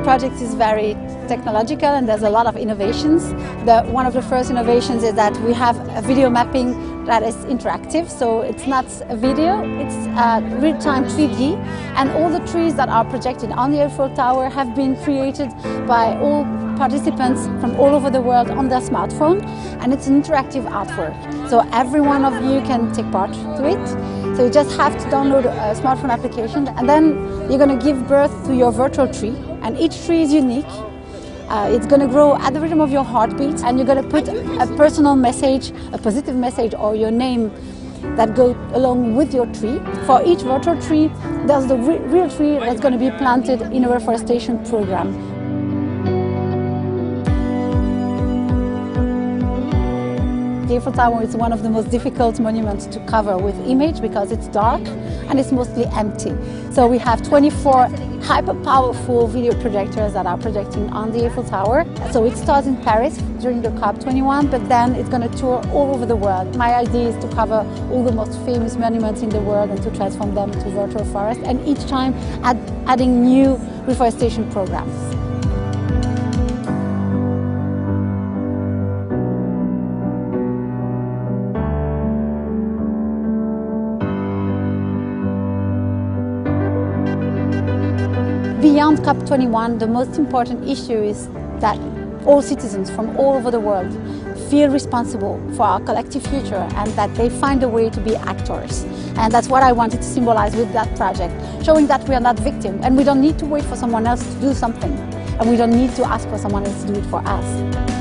project is very technological and there's a lot of innovations. One of the first innovations is that we have a video mapping that is interactive, so it's not a video, it's real-time 3D, and all the trees that are projected on the Eiffel Tower have been created by all participants from all over the world on their smartphone, and it's an interactive artwork. So every one of you can take part to it. So you just have to download a smartphone application, and then you're going to give birth to your virtual tree, and each tree is unique. It's going to grow at the rhythm of your heartbeat, and you're going to put a personal message, a positive message, or your name that go along with your tree. For each virtual tree, there's the real tree that's going to be planted in a reforestation program. The Eiffel Tower is one of the most difficult monuments to cover with image because it's dark and it's mostly empty. So we have 24 hyper-powerful video projectors that are projecting on the Eiffel Tower. So it starts in Paris during the COP21, but then it's going to tour all over the world. My idea is to cover all the most famous monuments in the world and to transform them into virtual forest, and each time adding new reforestation programs. Beyond COP21, the most important issue is that all citizens from all over the world feel responsible for our collective future and that they find a way to be actors. And that's what I wanted to symbolize with that project, showing that we are not victims and we don't need to wait for someone else to do something, and we don't need to ask for someone else to do it for us.